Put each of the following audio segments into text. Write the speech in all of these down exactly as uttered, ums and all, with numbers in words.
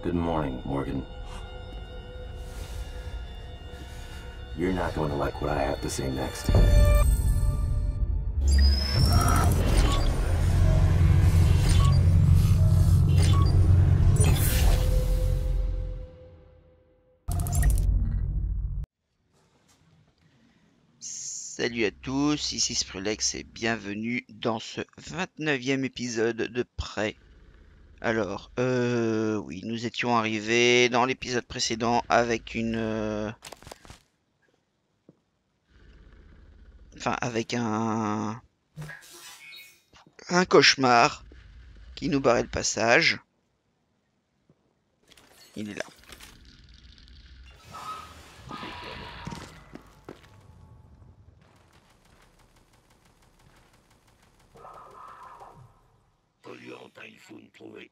Good morning, Morgan. You're not going to like what I have to say next. Salut à tous, ici Skrillex et bienvenue dans ce vingt-neuvième épisode de Prey. Alors, euh, oui, nous étions arrivés dans l'épisode précédent avec une... euh, Enfin, avec un... un cauchemar qui nous barrait le passage. Il est là. Il faut me trouver.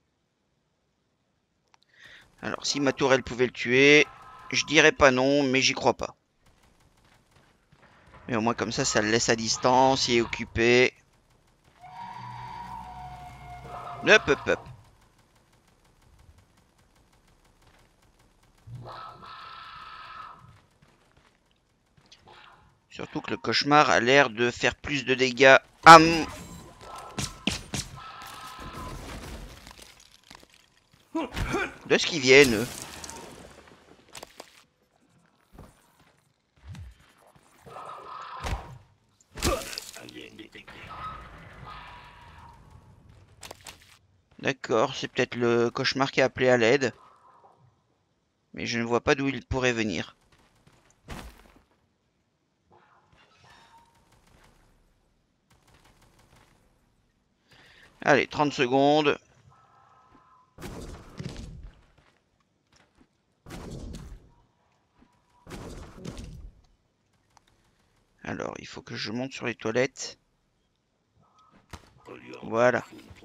Alors, si ma tourelle pouvait le tuer, je dirais pas non, mais j'y crois pas. Mais au moins comme ça, ça le laisse à distance, il est occupé. Hop, hop, hop. Surtout que le cauchemar a l'air de faire plus de dégâts à mon... de ce qu'ils viennent, eux. D'accord, c'est peut-être le cauchemar qui a appelé à l'aide. Mais je ne vois pas d'où il pourrait venir. Allez, trente secondes. Alors, il faut que je monte sur les toilettes. Voilà.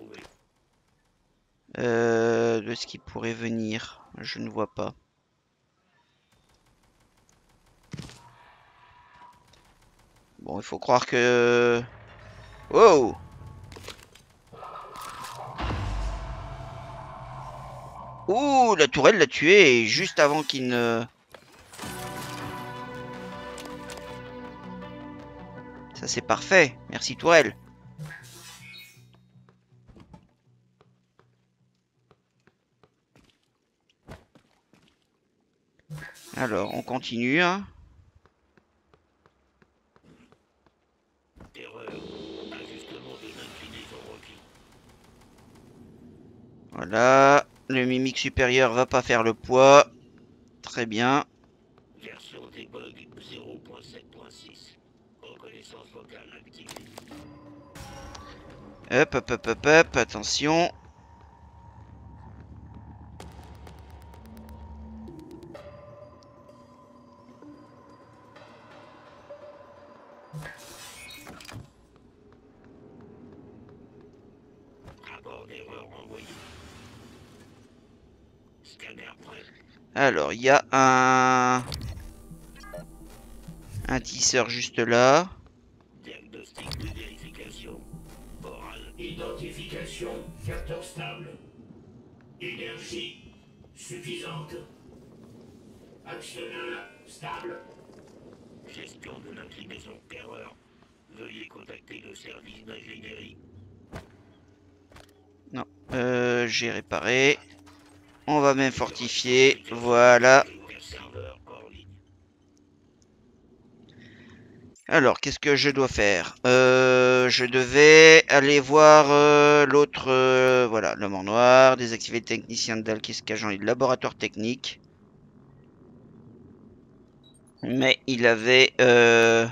Euh, de ce qui pourrait venir, je ne vois pas. Bon, il faut croire que... Wow! Ouh, la tourelle l'a tué juste avant qu'il ne... Ça c'est parfait, merci tourelle. Alors, on continue. Hein. Voilà, le mimique supérieur va pas faire le poids. Très bien. Version debug zéro point sept point six. Reconnaissance vocale activée. Hop, hop, hop, hop, hop, attention. Rapport d'erreur envoyé. Scanner prêt. Alors, il y a un... un tisseur juste là. Diagnostic de vérification. Oral. Identification. Capteur stable. Énergie suffisante. Actionneur stable. Gestion de l'inclinaison terreur. Veuillez contacter le service d'ingénierie. Non, euh, j'ai réparé. On va même fortifier. Voilà. Alors, qu'est-ce que je dois faire? euh, Je devais aller voir euh, l'autre... Euh, voilà, l'homme en noir. Désactiver le technicien de dalle qui se cache dans les laboratoires techniques. Mais il avait... Euh...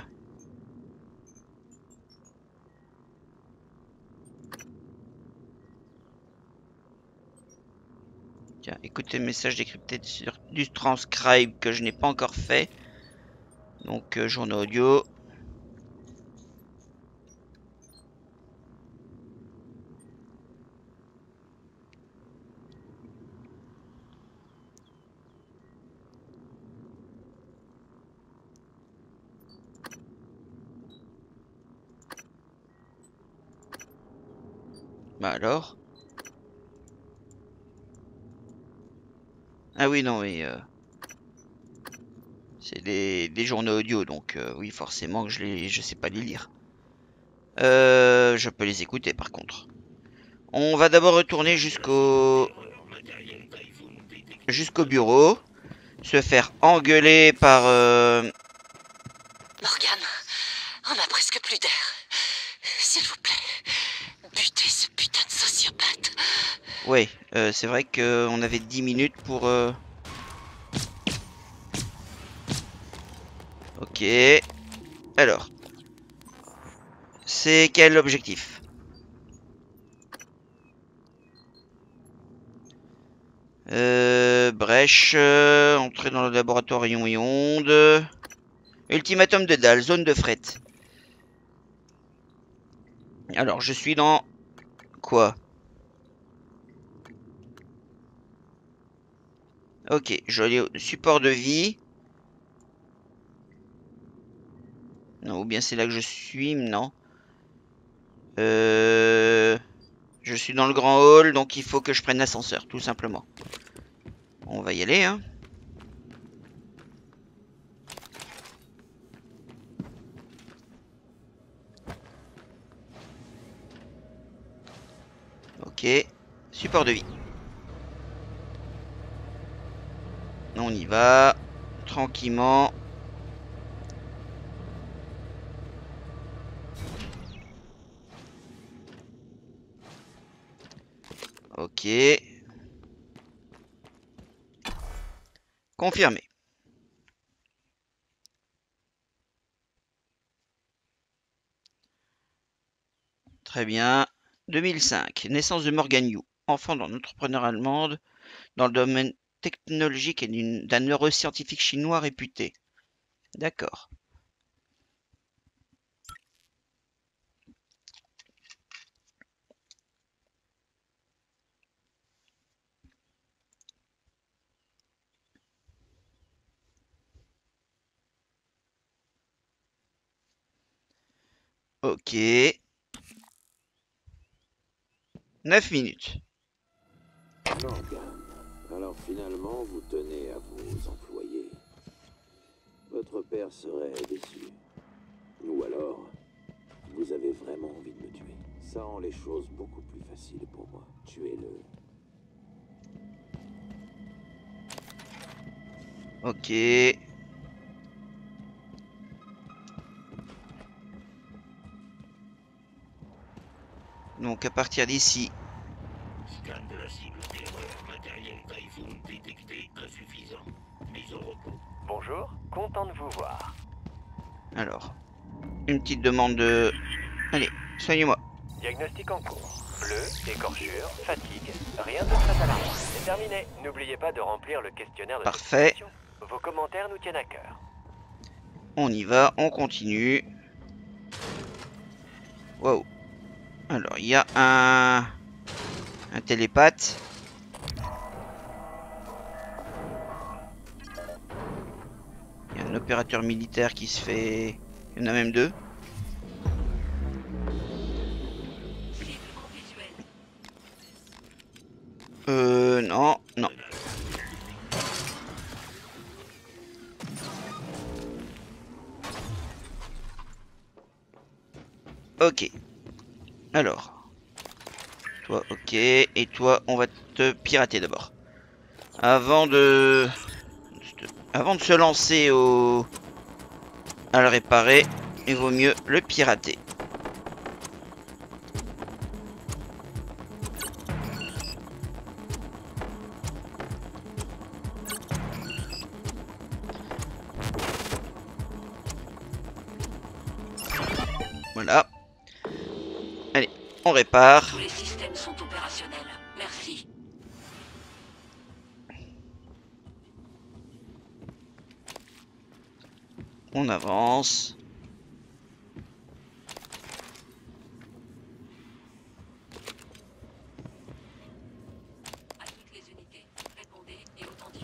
Tiens, écoutez le message décrypté sur du transcribe que je n'ai pas encore fait. Donc, euh, journaux audio. Bah alors. Ah oui, non, mais... Euh... C'est des, des journaux audio, donc euh, oui, forcément que je les, je sais pas les lire. Euh, je peux les écouter, par contre. On va d'abord retourner jusqu'au... jusqu'au bureau. Se faire engueuler par... Euh... Morgan, on a presque plus d'air. S'il vous plaît, butez ce putain de sociopathe. Ouais, euh, c'est vrai qu'on avait dix minutes pour... Euh... Ok. Alors. C'est quel objectif? Euh... Brèche. Euh... Entrer dans le laboratoire ion et onde. Ultimatum de dalle, zone de fret. Alors, je suis dans... Quoi? Ok, je vais aller au support de vie. Non, ou bien c'est là que je suis, non. Euh... Je suis dans le grand hall, donc il faut que je prenne l'ascenseur, tout simplement. On va y aller, hein. Ok, support de vie. On y va, tranquillement. Ok. Confirmé. Très bien. deux mille cinq, naissance de Morgan Yu, enfant d'un entrepreneur allemande dans le domaine technologique et d'un neuroscientifique chinois réputé. D'accord. Ok. neuf minutes. Morgan, alors finalement vous tenez à vous employer. Votre père serait déçu. Ou alors, vous avez vraiment envie de me tuer. Ça rend les choses beaucoup plus faciles pour moi. Tuez-le. Ok. Donc à partir d'ici. Scan de la cible terreur, matériel Typhoon détecté insuffisant. Mise au repos. Bonjour, content de vous voir. Alors. Une petite demande de... Allez, soignez-moi. Diagnostic en cours. Bleu, écorchure, fatigue, rien de très alarmant. C'est terminé. N'oubliez pas de remplir le questionnaire de Parfait. satisfaction. Vos commentaires nous tiennent à cœur. On y va, on continue. Wow. Alors, il y a un... Un télépathe. Il y a un opérateur militaire qui se fait... Il y en a même deux. Euh, non, non. Ok. Alors. Toi, ok. Et toi, on va te pirater d'abord. Avant de... Avant de se lancer au... à le réparer, il vaut mieux le pirater. Voilà. Allez, on répare. Tous les systèmes sont opérationnels. Merci. On avance. À toutes les unités, répondez et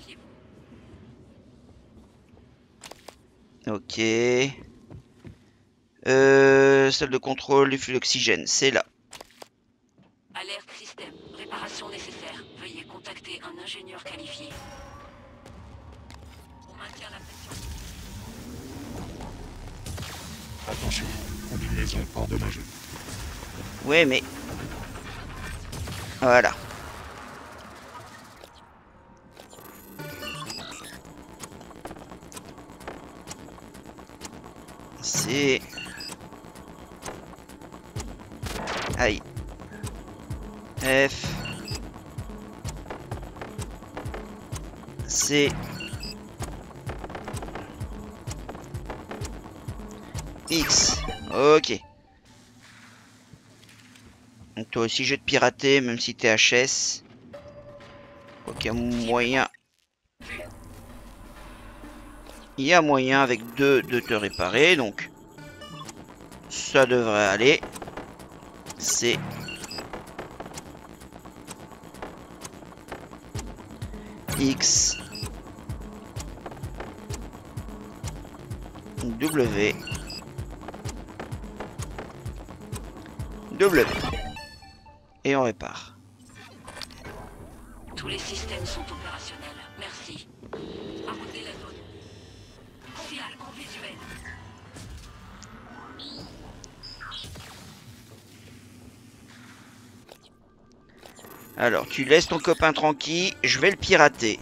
authentifiez-vous. Ok. Euh, salle de contrôle du flux d'oxygène, c'est là. Alerte système. Réparation nécessaire. Veuillez contacter un ingénieur qualifié. Maintiens la pression. Attention, combinaison endommagée. Ouais, mais... Voilà. C'est... Aïe. F. C. X. Ok. Donc toi aussi je vais te pirater, même si t'es H S. Ok, moyen. Il y a moyen avec deux de te réparer, donc ça devrait aller. C'est X W W et on répare. Tous les systèmes sont opérationnels. Merci. Arrosez la zone. Signal en visuel. Alors, tu laisses ton copain tranquille, je vais le pirater.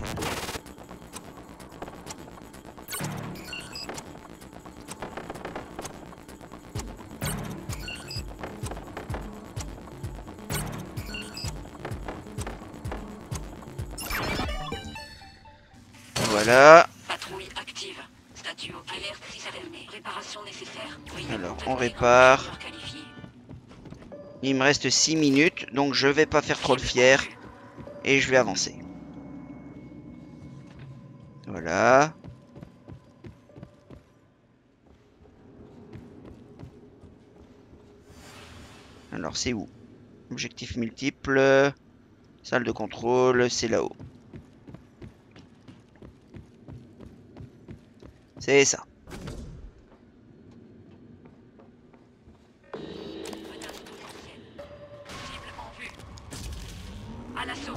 Voilà. Patrouille active. Statut alerte système. Réparation nécessaire. Veuillez Alors, contacter on répare. un qualifié. Il me reste six minutes, donc je vais pas faire trop le fier. Et je vais avancer. Voilà. Alors c'est où? Objectif multiple. Salle de contrôle, c'est là-haut. C'est ça. Menace potentielle. Cible en vue. À l'assaut.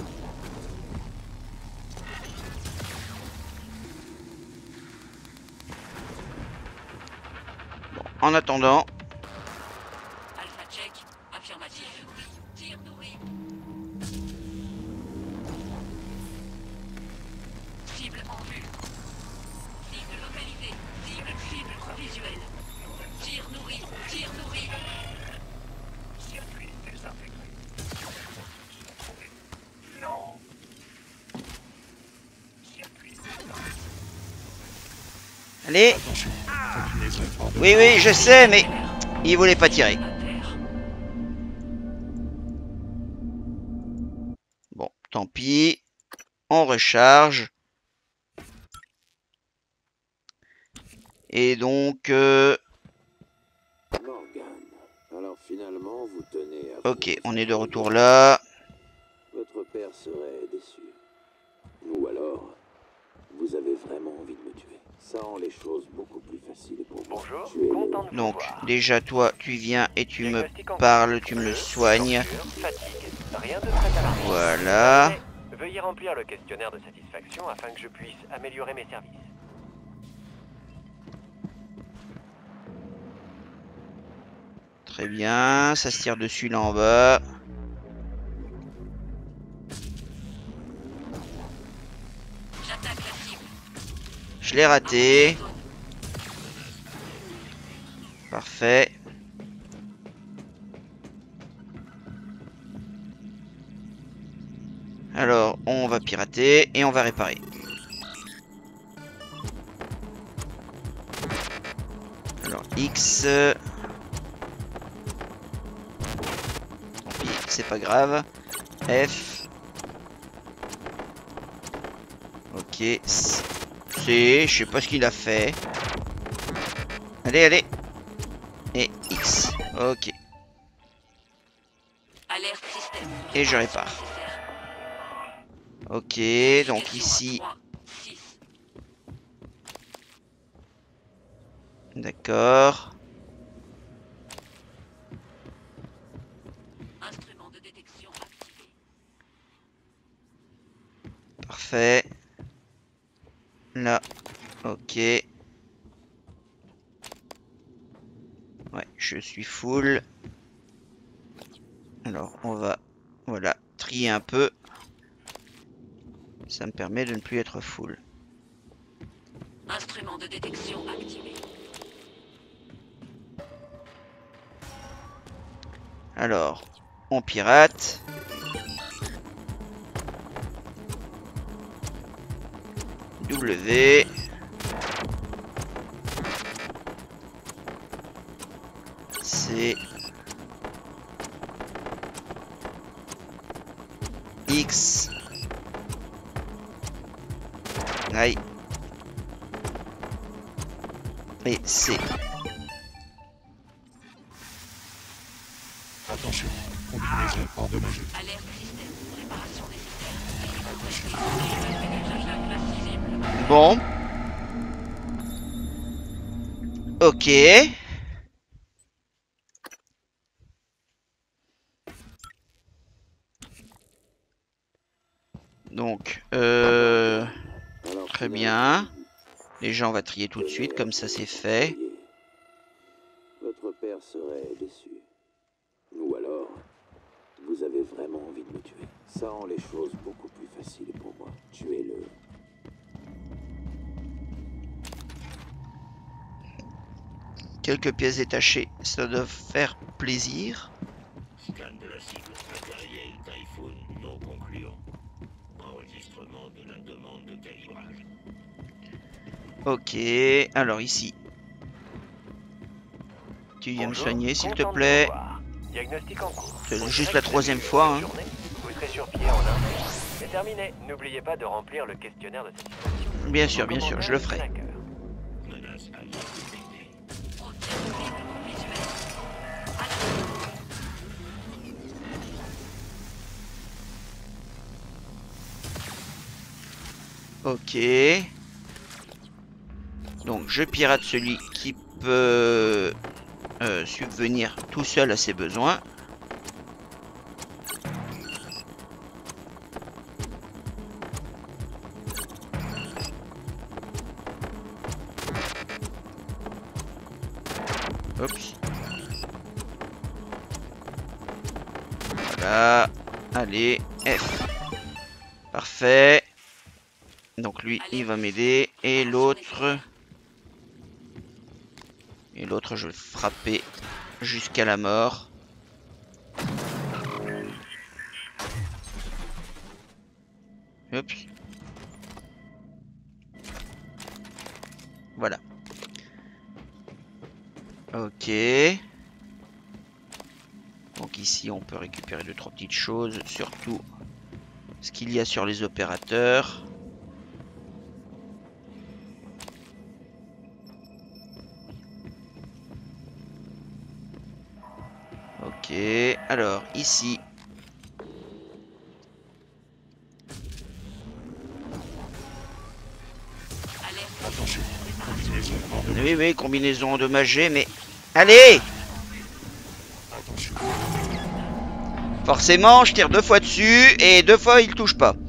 En attendant, Alpha check. Affirmatif. Tir nourri. Cible en vue. Cible localisée. Cible, cible visuelle. Tir nourri. Tir nourri. Circuit désintégré. Non. Circuit allez. Attention, combinaison endommagée. Oui, oui, je sais, mais il voulait pas tirer. Bon, tant pis. On recharge. Et donc, euh, Morgan, alors finalement vous tenez à ok, vous on est de employer. retour là. Votre père serait déçu. Ou alors, vous avez vraiment envie de me tuer. Ça rend les choses beaucoup plus faciles pour moi. Bonjour, Tuez-le. content de vous Donc, voir. déjà, toi, tu viens et tu me Diagnostic en parles, cours. tu me Bleu, soignes. écorchure, fatigue, rien de très alarmant. Voilà. Terminé. Veuillez remplir le questionnaire de satisfaction afin que je puisse améliorer mes services. Très bien, ça se tire dessus là en bas. J'attaque la cible. Je l'ai raté. Parfait. Alors, on va pirater et on va réparer. Alors, X. Tant pis, c'est pas grave. F. Ok. C. Je sais pas ce qu'il a fait. Allez, allez. Et X. Ok. Alerte système. Et je répare. Nécessaire. Ok, donc ici. trois, six. D'accord. Instrument de détection activé. Parfait. Là, Ok. Ouais, je suis full. Alors, on va, voilà, trier un peu. Ça me permet de ne plus être full. Instrument de détection activé. Alors, on pirate. W. C. X. Aïe. Et C. Attention, combinaison endommagée. Alerte système. Réparation nécessaire. Bon. Ok. Donc, euh, Alors, très finalement, bien. Les gens, on va trier tout de suite, comme ça c'est fait. Votre père serait déçu. Ou alors, vous avez vraiment envie de me tuer. Ça rend les choses beaucoup plus faciles pour moi. Tuez-le. Quelques pièces détachées, ça doit faire plaisir. Scan de la cible. Matériel Typhoon non concluant. Enregistrement de la demande de calibrage. Ok, alors ici. Tu viens me Bonjour, soigner s'il te content de plaît. vous voir. Diagnostic en cours. C'est Pour juste chaque la troisième début fois, de hein. journée, vous serez sur pied en un. C'est terminé. N'oubliez pas de remplir le questionnaire de satisfaction. Bien sûr, Vos bien sûr, je le commentaires ferai. nous tiennent à cœur. Menace alliée détectée. Ok. Donc je pirate celui qui peut euh, subvenir tout seul à ses besoins. Oups. Voilà. Allez, F. Parfait. Donc lui, il va m'aider. Et l'autre... Et l'autre, je vais le frapper jusqu'à la mort. Oups. Voilà. Ok. Donc ici, on peut récupérer deux, trois petites choses. Surtout ce qu'il y a sur les opérateurs. Ok. Alors, ici... Attention, combinaison endommagée. Oui, oui, combinaison endommagée, mais... Allez! Attention, Forcément, je tire deux fois dessus, et deux fois, il touche pas.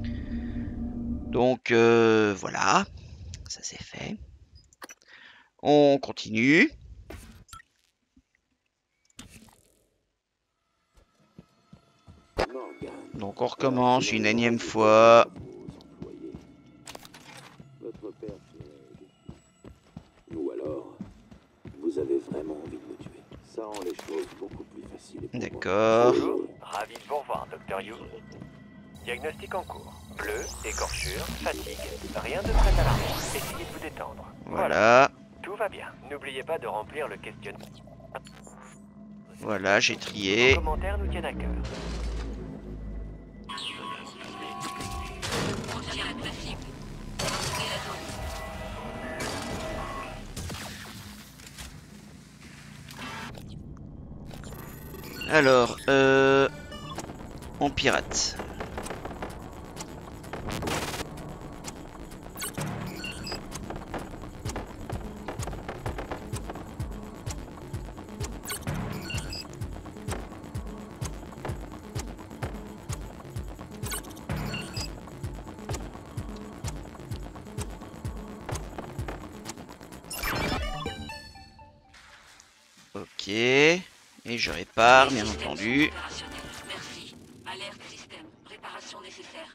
Donc, euh, voilà. Ça, c'est fait. On continue. Morgan. Donc, on recommence une énième fois. Votre père serait déçu. Ou alors, vous avez vraiment envie de me tuer. Ça rend les choses beaucoup plus faciles pour moi. D'accord. Bonjour, ravi de vous revoir, Docteur You. Diagnostic en cours. Bleu, écorchure, fatigue. Rien de très alarmant. Essayez de vous détendre. Voilà. Tout va bien. N'oubliez pas de remplir le questionnaire. Voilà, j'ai Vos trié. commentaires nous tiennent à cœur. Contact la cible. Retrouvez la zone. Alors, euh... on pirate. Ok. Et je répare, bien entendu. Merci. Alerte système. Réparation nécessaire.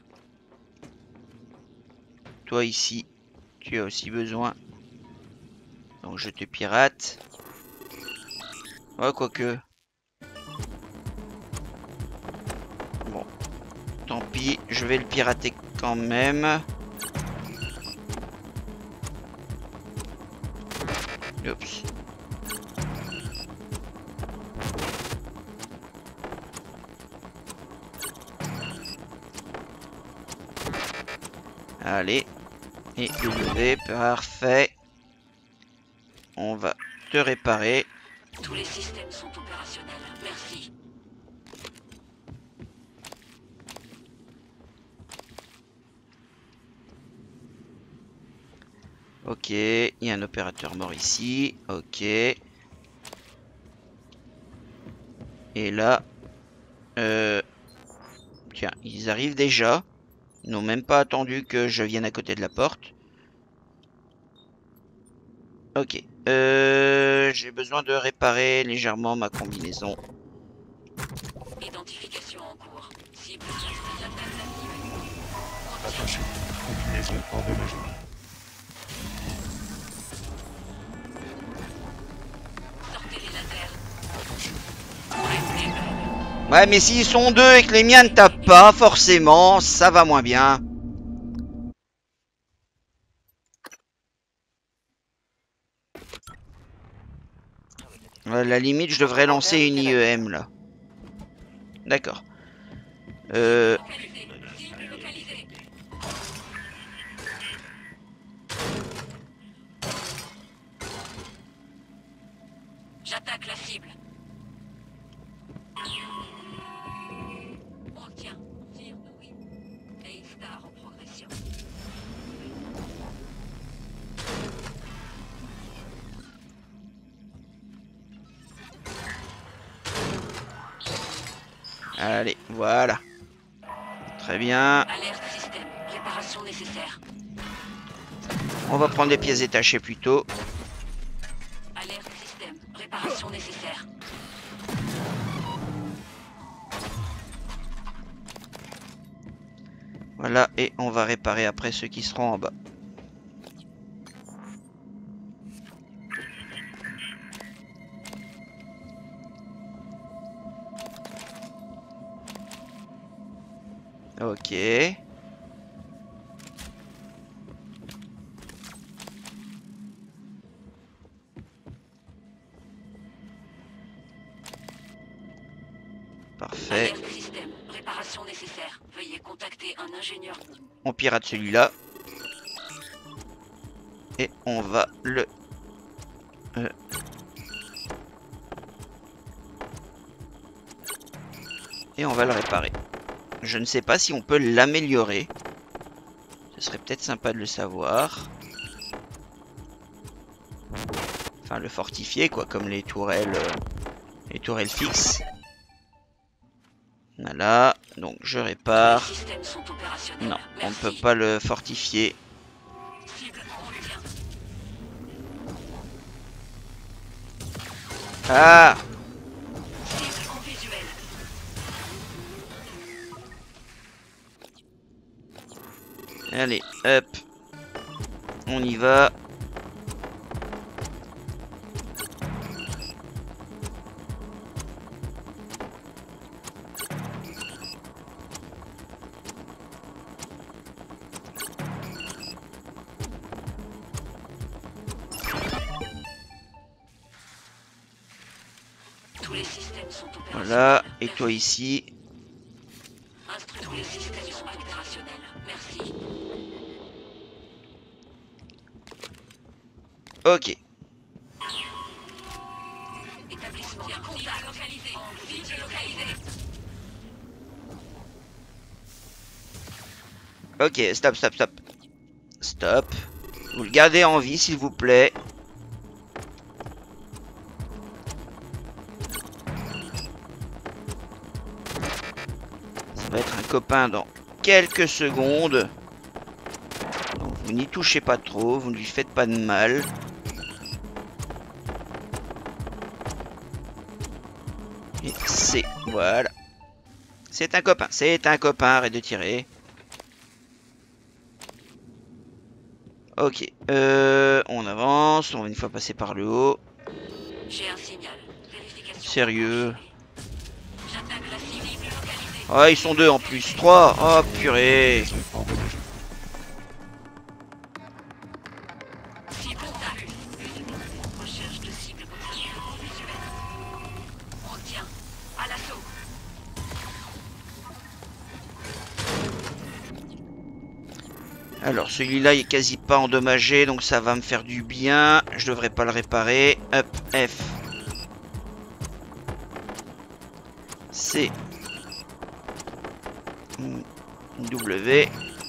Toi ici, tu as aussi besoin. Donc je te pirate. Ouais, quoique. Bon. Tant pis, je vais le pirater quand même. Oups. Allez. Et W, parfait. On va te réparer. Tous les systèmes sont opérationnels. Merci. Ok, il y a un opérateur mort ici. Ok. Et là... Euh... Tiens, ils arrivent déjà. Ils n'ont même pas attendu que je vienne à côté de la porte. Ok. Euh... J'ai besoin de réparer légèrement ma combinaison. Identification en cours. Cible. Attention, combinaison endommagée. Sortez les lasers. Attention. Ouais, mais s'ils sont deux et que les miens ne tapent pas, forcément, ça va moins bien. À la limite, je devrais lancer une I E M, là. D'accord. Euh... Cible localisée. J'attaque la cible. On tient. Tir nourri. A-Star en progression. Allez, voilà. Très bien. Alerte système. Réparation nécessaire. On va prendre des pièces détachées plutôt. Alerte système. Réparation nécessaire. Voilà, et on va réparer après ceux qui seront en bas. Ok. Parfait. Alerte système. Réparation nécessaire. Veuillez contacter un ingénieur. On pirate celui-là. Et on va le... Euh... Et on va le réparer. Je ne sais pas si on peut l'améliorer. Ce serait peut-être sympa de le savoir. Enfin, le fortifier, quoi, comme les tourelles, euh, les tourelles fixes. Voilà, donc je répare. Les systèmes sont opérationnels. Non, on ne Merci. peut pas le fortifier. Cible en lien. Ah! Cible en visuel. Allez, hop. On y va. Tous les systèmes sont opérationnels. Voilà, et toi ici. Instru- Tous les systèmes sont opérationnels. Merci. Ok. Établissement. Contact localisé. Cible localisé. Ok, stop, stop, stop. Stop. Vous le gardez en vie, s'il vous plaît. Ça va être un copain dans quelques secondes. Donc vous n'y touchez pas trop, vous ne lui faites pas de mal. Et c'est... Voilà. C'est un copain. C'est un copain. Arrête de tirer. Ok. Euh, on avance. On va une fois passer par le haut. J'ai un signal. Vérification. Sérieux. J'attaque la cible localisée. Ah, ils sont deux en plus. Trois. Oh, purée. Cible attaque. Recherche de cible potentiellement visuelle. On tient. À l'assaut. Alors, celui-là, il est quasi pas endommagé, donc ça va me faire du bien. Je devrais pas le réparer. Hop, F. C. W.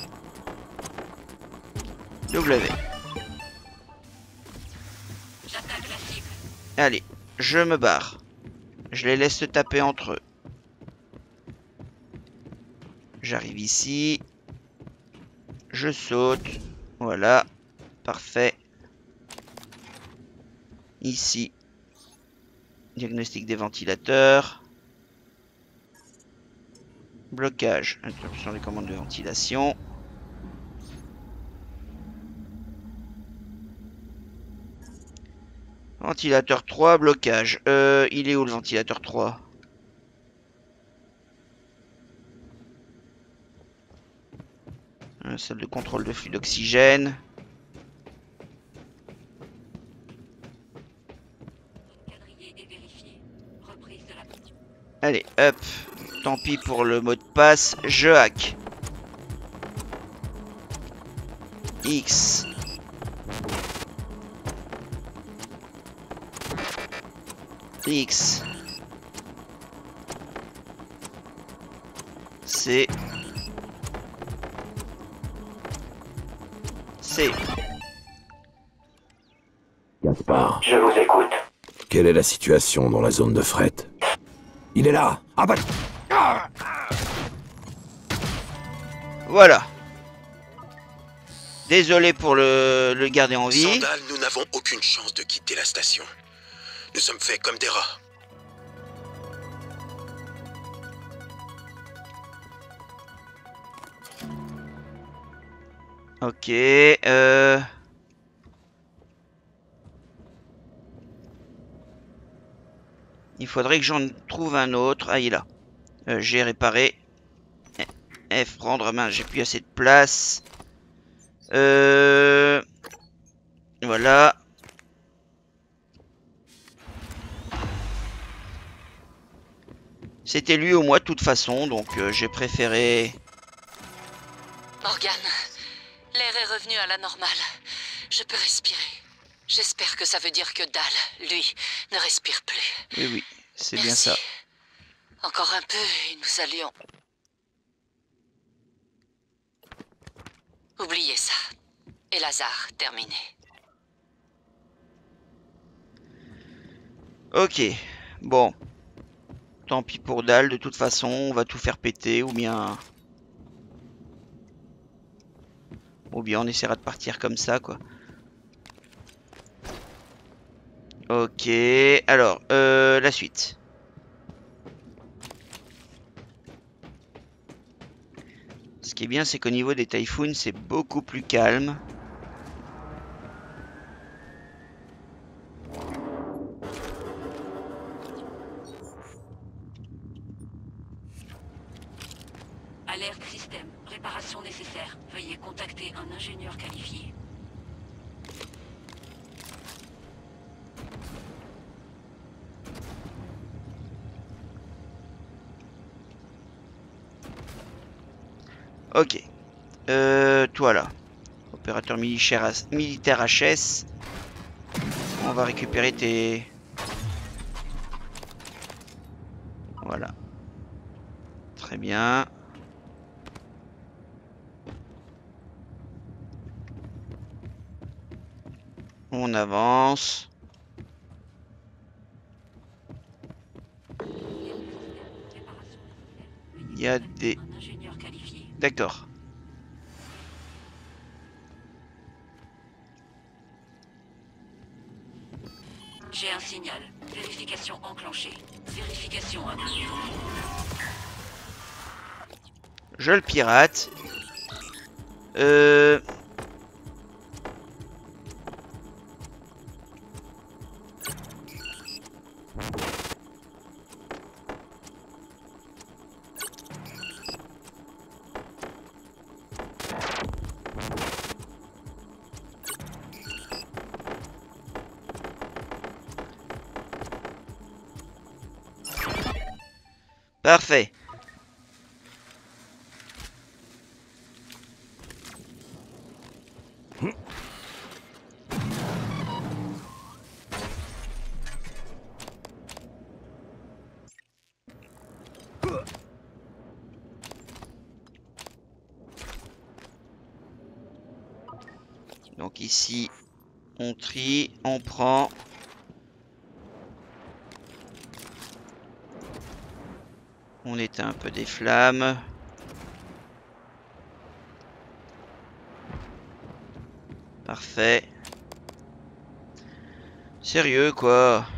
W. J'attaque la cible. Allez, je me barre. Je les laisse se taper entre eux. J'arrive ici. Je saute. Voilà. Parfait. Ici. Diagnostic des ventilateurs. Blocage. Interruption des commandes de ventilation. Ventilateur trois, blocage. Euh, il est où le ventilateur trois? Salle de contrôle de flux d'oxygène. Allez, hop. Tant pis pour le mot de passe. Je hack. X. X. C. C. Gaspard, Je vous écoute. quelle est la situation dans la zone de fret? Il est là. Ah bah... Voilà. Désolé pour le, le garder en vie. Sandal, nous n'avons aucune chance de quitter la station. Nous sommes faits comme des rats. Ok. Euh... Il faudrait que j'en trouve un autre. Ah, il est là. Euh, j'ai réparé. F, prendre main. J'ai plus assez de place. Euh... Voilà. C'était lui ou moi de toute façon, donc euh, j'ai préféré... Morgan, l'air est revenu à la normale. Je peux respirer. J'espère que ça veut dire que Dal, lui, ne respire plus. Oui, oui, c'est bien Merci. ça. Encore un peu et nous allions... Oubliez ça. Et Lazare, terminé. Ok, bon. Tant pis pour Dal, de toute façon, on va tout faire péter, ou bien... Ou bien on essaiera de partir comme ça, quoi. Ok, alors, euh, la suite. Ce qui est bien, c'est qu'au niveau des Typhoons, c'est beaucoup plus calme. Alerte système. Réparation nécessaire. Veuillez contacter un ingénieur qualifié. Ok. Euh, toi là. Opérateur militaire, militaire H S. On va récupérer tes... Voilà. Très bien. On avance. Il y a des... Un ingénieur qualifié. D'accord. J'ai un signal. Vérification enclenchée. Vérification incluse. Je le pirate. Euh... Parfait. Donc ici, on trie, on prend. On éteint un peu des flammes. Parfait. Sérieux quoi.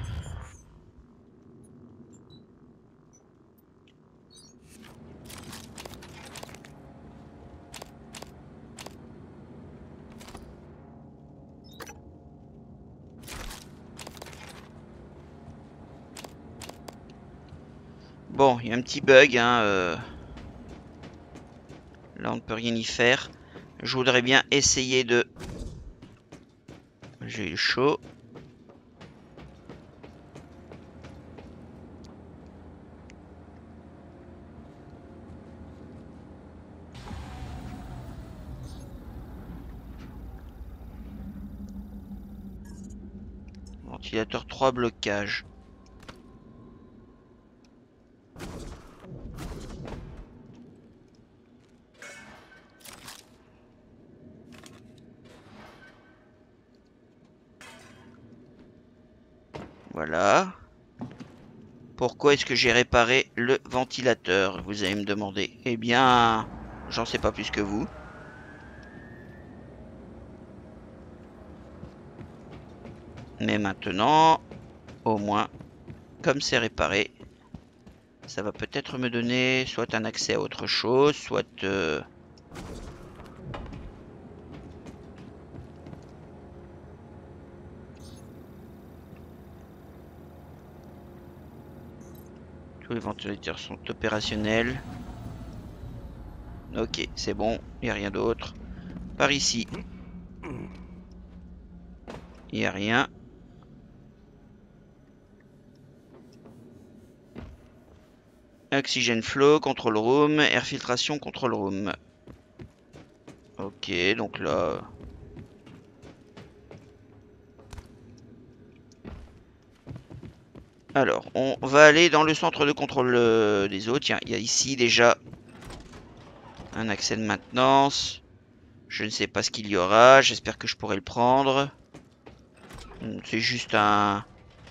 Bon, il y a un petit bug, hein, euh... là on ne peut rien y faire. Je voudrais bien essayer de... J'ai eu chaud. Ventilateur trois blocage. Voilà. Pourquoi est-ce que j'ai réparé le ventilateur, vous allez me demander. Eh bien, j'en sais pas plus que vous. Mais maintenant, au moins, comme c'est réparé, ça va peut-être me donner soit un accès à autre chose, soit... Euh... Tous les ventilateurs sont opérationnels. Ok, c'est bon, il n'y a rien d'autre. Par ici, il n'y a rien. Oxygène flow, control room, air filtration, control room. Ok, donc là... Alors, on va aller dans le centre de contrôle euh, des eaux. Tiens, il y a ici déjà un accès de maintenance. Je ne sais pas ce qu'il y aura. J'espère que je pourrai le prendre. C'est juste un...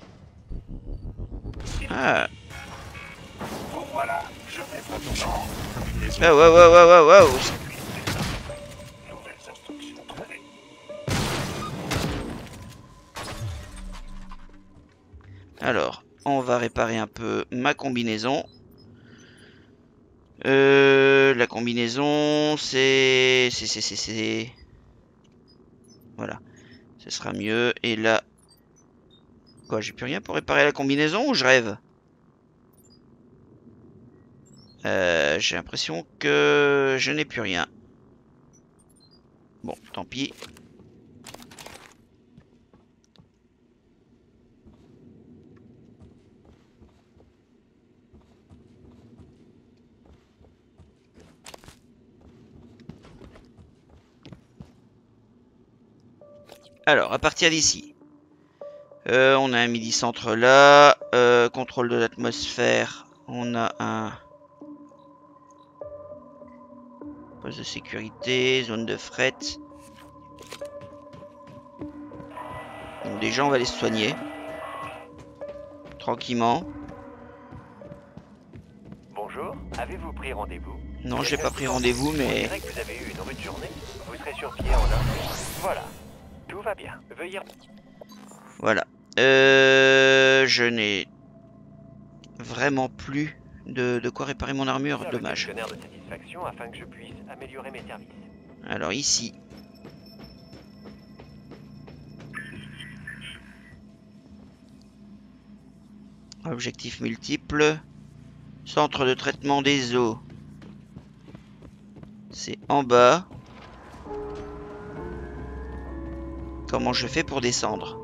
Ah. Voilà, je vais prendre Ah ouais, ouais, ouais, ouais, ouais. nouvelles instructions trouvées. Alors, on va réparer un peu ma combinaison. Euh, la combinaison, c'est... C'est... C'est... C'est... Voilà. Ce sera mieux. Et là... Quoi, j'ai plus rien pour réparer la combinaison ou je rêve? Euh, j'ai l'impression que je n'ai plus rien. Bon, tant pis. Alors, à partir d'ici, euh, on a un midi-centre là, euh, contrôle de l'atmosphère, on a un poste de sécurité, zone de fret. Donc déjà, on va aller se soigner tranquillement. Bonjour, avez-vous pris rendez-vous? Non, j'ai pas pris rendez-vous, mais... On dirait que vous avez eu une rude journée. Vous serez sur pied en un. Voilà, tout va bien. Veuillez... Voilà. Euh, je n'ai vraiment plus de, de quoi réparer mon armure. Faire le Dommage. questionnaire de satisfaction afin que je puisse améliorer mes services. Alors ici. Objectif multiple. Centre de traitement des eaux. C'est en bas. Comment je fais pour descendre?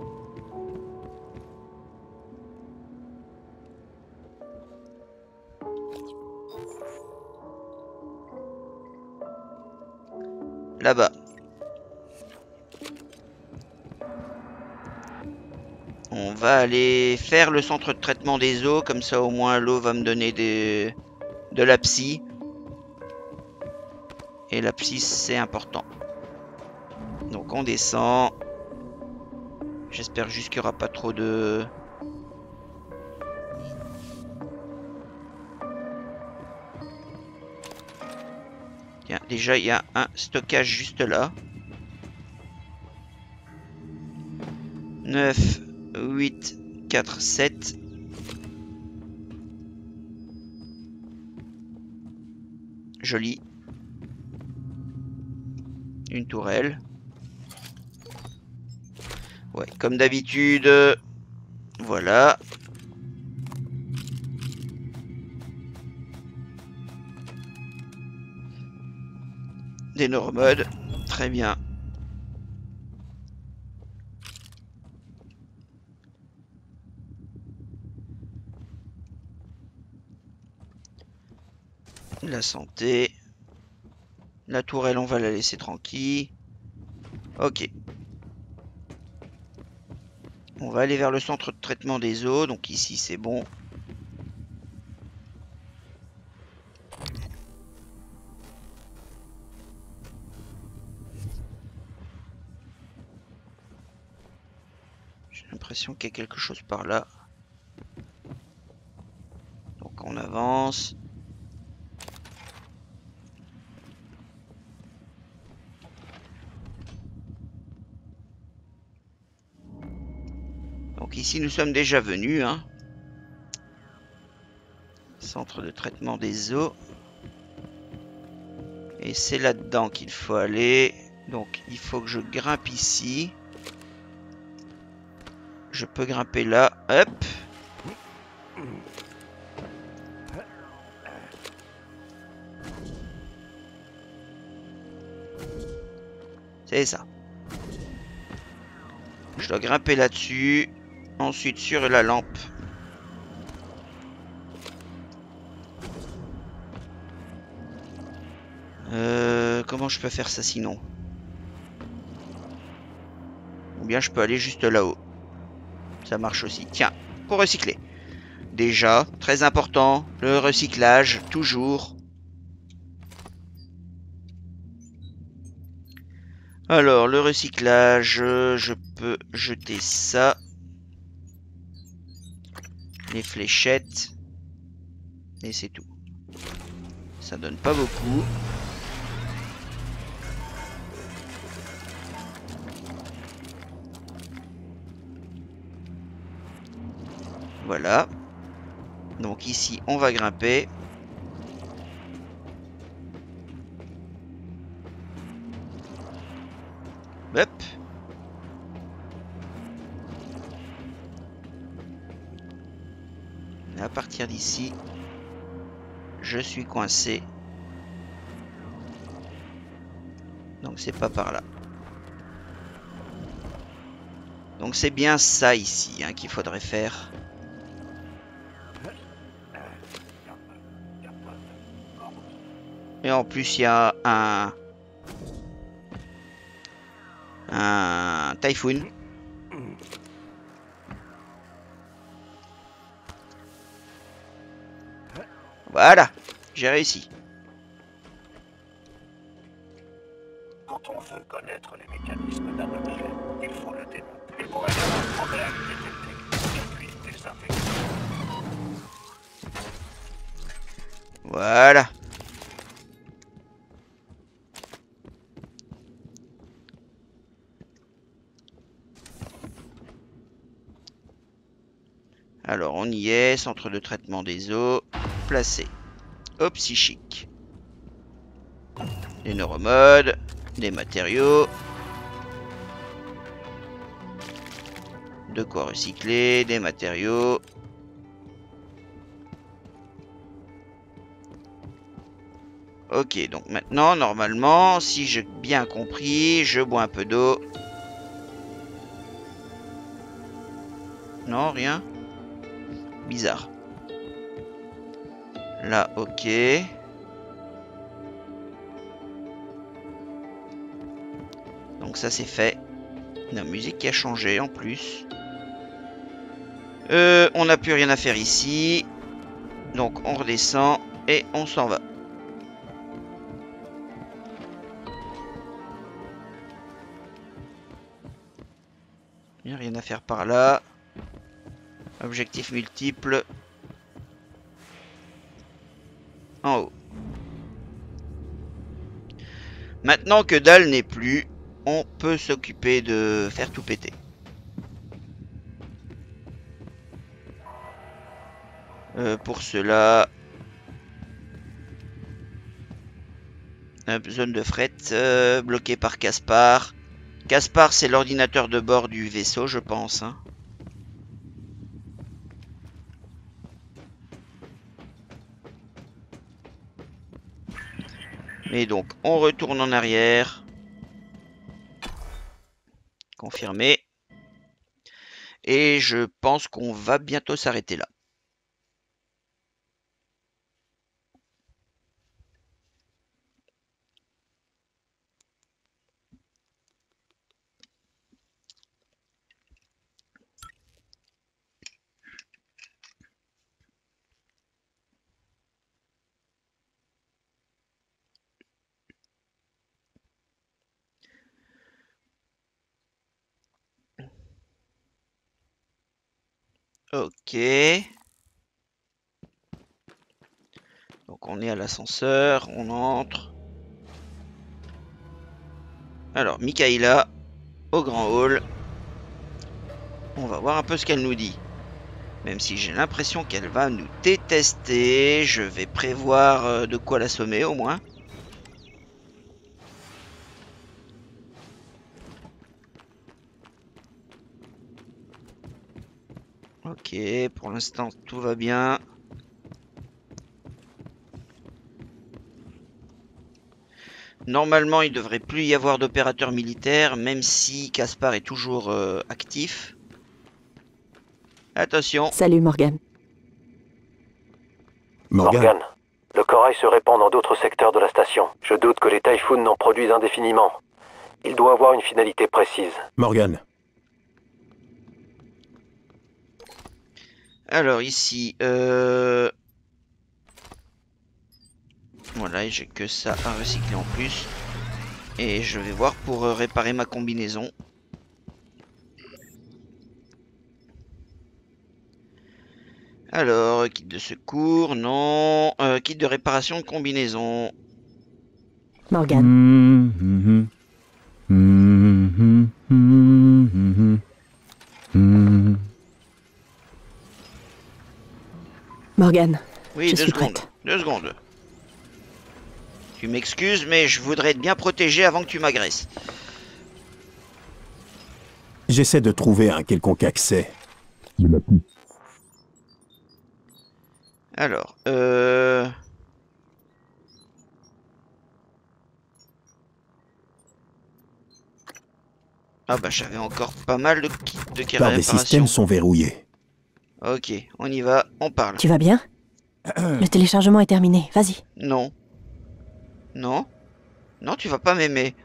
Là-bas. On va aller faire le centre de traitement des eaux, comme ça au moins l'eau va me donner des... de la psy. Et la psy c'est important. Donc on descend. J'espère juste qu'il n'y aura pas trop de... Tiens, déjà il y a un stockage juste là. neuf, huit, quatre, sept. Joli. Une tourelle. Ouais, comme d'habitude. Voilà. Des neuromodes. Très bien. La santé. La tourelle, on va la laisser tranquille. Ok. On va aller vers le centre de traitement des eaux. Donc ici, c'est bon. J'ai l'impression qu'il y a quelque chose par là. Donc on avance. Donc ici nous sommes déjà venus, hein. Centre de traitement des eaux. Et c'est là-dedans qu'il faut aller. Donc il faut que je grimpe ici. Je peux grimper là. Hop. C'est ça. Je dois grimper là-dessus. Ensuite sur la lampe. Euh, comment je peux faire ça sinon? Ou bien je peux aller juste là-haut. Ça marche aussi. Tiens, pour recycler. Déjà, très important, le recyclage, toujours. Alors, le recyclage, je peux jeter ça. Les fléchettes. Et c'est tout. Ça donne pas beaucoup. Voilà. Donc ici, on va grimper. Hop. Et à partir d'ici, je suis coincé. Donc c'est pas par là. Donc c'est bien ça ici hein, qu'il faudrait faire. Et en plus, il y a un... Un Typhoon. Voilà, j'ai réussi. Quand on veut connaître les mécanismes d'un objet, il faut le démonter pour être un problème détecté, puis désinfecté. Voilà. Alors, on y est. Centre de traitement des eaux. Placé. Au psychique. Des neuromodes. Des matériaux. De quoi recycler. Des matériaux. Ok, donc maintenant, normalement, si j'ai bien compris, je bois un peu d'eau. Non, rien. Bizarre. Là, ok. Donc ça, c'est fait. La musique qui a changé, en plus. Euh, on n'a plus rien à faire ici. Donc, on redescend et on s'en va. Il n'y a rien à faire par là. Objectif multiple. En haut. Maintenant que Dahl n'est plus, on peut s'occuper de faire tout péter. Euh, pour cela... Euh, zone de fret euh, bloquée par Caspar. Caspar, c'est l'ordinateur de bord du vaisseau, je pense. Hein. Et donc, on retourne en arrière. Confirmé. Et je pense qu'on va bientôt s'arrêter là. Ok. Donc on est à l'ascenseur, on entre. Alors, Mikaela, au grand hall. On va voir un peu ce qu'elle nous dit. Même si j'ai l'impression qu'elle va nous détester, je vais prévoir de quoi l'assommer au moins. Ok, pour l'instant tout va bien. Normalement, il devrait plus y avoir d'opérateurs militaires, même si Caspar est toujours euh, actif. Attention. Salut Morgan. Morgan. Morgan, le corail se répand dans d'autres secteurs de la station. Je doute que les Typhoons n'en produisent indéfiniment. Il doit avoir une finalité précise. Morgan. Alors ici, euh... voilà, j'ai que ça à recycler en plus. Et je vais voir pour euh, réparer ma combinaison. Alors, kit de secours, non. Euh, kit de réparation de combinaison. Morgan. Mmh, mmh, mmh, mmh, mmh. Morgan. Oui, je deux suis secondes. prête. Deux secondes. Tu m'excuses, mais je voudrais être bien protégé avant que tu m'agresses. J'essaie de trouver un quelconque accès. Alors, euh... ah bah j'avais encore pas mal de kits de La plupart des réparation. systèmes sont verrouillés. Ok, on y va, on parle. Tu vas bien? Le téléchargement est terminé, vas-y. Non. Non. Non, tu vas pas m'aimer.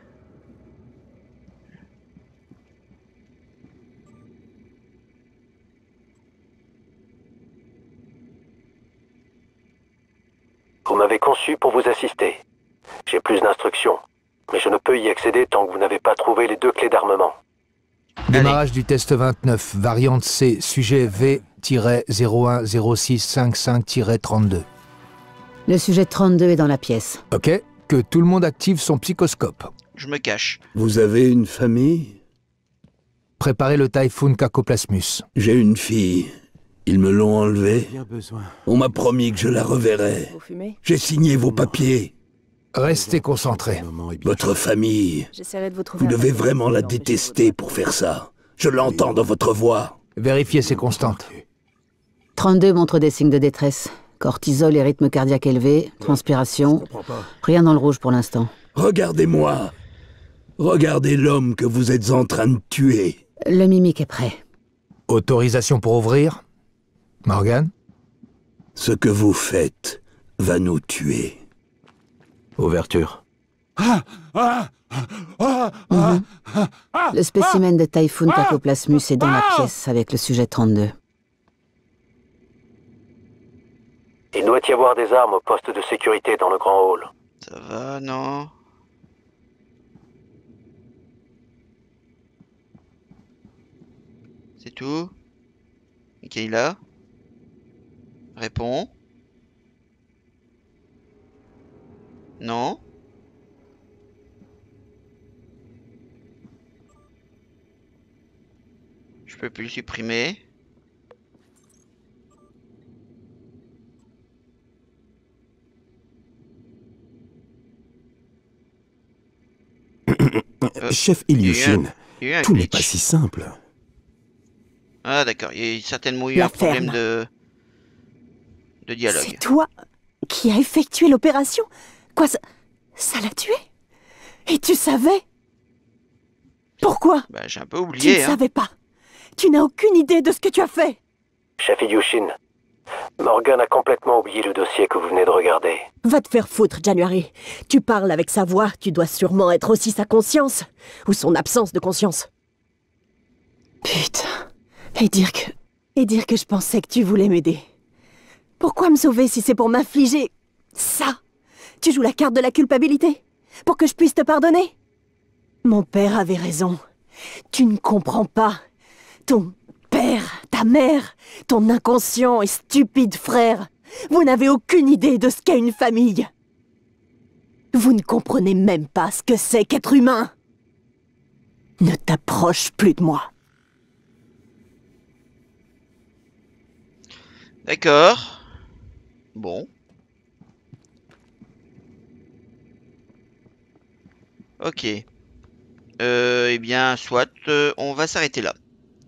Vous m'avez conçu pour vous assister. J'ai plus d'instructions, mais je ne peux y accéder tant que vous n'avez pas trouvé les deux clés d'armement. Démarrage du test vingt-neuf, variante C, sujet V zéro un zéro six cinq cinq trente-deux. Le sujet trente-deux est dans la pièce. Ok, que tout le monde active son psychoscope. Je me cache. Vous avez une famille? Préparez le Typhoon Cacoplasmus. J'ai une fille. Ils me l'ont enlevée. Bien besoin. On m'a promis que je la reverrai. Vous fumez? J'ai signé vos papiers. Restez concentrés. Votre famille, J'essaierai de vous trouver vous un devez papier vraiment la pour empêcher détester votre- pour faire ça. Je l'entends dans votre voix. Vérifiez ces constantes. trente-deux montre des signes de détresse. Cortisol et rythme cardiaque élevé, transpiration. Rien dans le rouge pour l'instant. Regardez-moi. Regardez l'homme que vous êtes en train de tuer. Le mimique est prêt. Autorisation pour ouvrir? Morgan? Ce que vous faites va nous tuer. Ouverture. Mhm. Le spécimen de Typhoon Pachyplasmus est dans la pièce avec le sujet trente-deux. Il doit y avoir des armes au poste de sécurité dans le grand hall. Ça va, non? C'est tout? Mikaela? Réponds. Non? Je peux plus le supprimer. Euh, Chef il y a eu un- Ilyushin, il y a eu un tout n'est glitch. pas si simple. Ah d'accord, il y a eu certainement eu La un problème ferme. de... de dialogue. C'est toi qui as effectué l'opération? Quoi, ça... ça l'a tué? Et tu savais? Pourquoi? Bah j'ai un peu Tu oublié, ne hein. savais pas. Tu n'as aucune idée de ce que tu as fait. Chef Ilyushin, Morgan a complètement oublié le dossier que vous venez de regarder. Va te faire foutre, January. Tu parles avec sa voix, tu dois sûrement être aussi sa conscience. Ou son absence de conscience. Putain. Et dire que... Et dire que je pensais que tu voulais m'aider. Pourquoi me sauver si c'est pour m'infliger... ça? Tu joues la carte de la culpabilité? Pour que je puisse te pardonner? Mon père avait raison. Tu ne comprends pas. Ton père, ta mère, ton inconscient et stupide frère, vous n'avez aucune idée de ce qu'est une famille. Vous ne comprenez même pas ce que c'est qu'être humain. Ne t'approche plus de moi. D'accord. Bon. Ok. Euh, eh bien, soit, euh, on va s'arrêter là.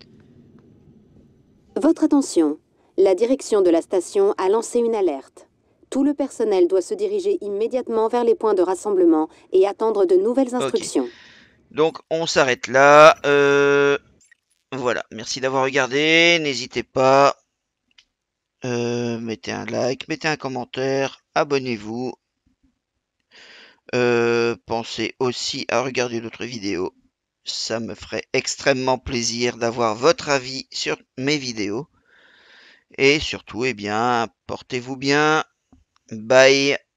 Votre attention. La direction de la station a lancé une alerte. Tout le personnel doit se diriger immédiatement vers les points de rassemblement et attendre de nouvelles instructions. Donc, on s'arrête là. Euh, voilà. Merci d'avoir regardé. N'hésitez pas. Euh, mettez un like, mettez un commentaire, abonnez-vous. Euh, pensez aussi à regarder d'autres vidéos. Ça me ferait extrêmement plaisir d'avoir votre avis sur mes vidéos. Et surtout, eh bien, portez-vous bien. Bye.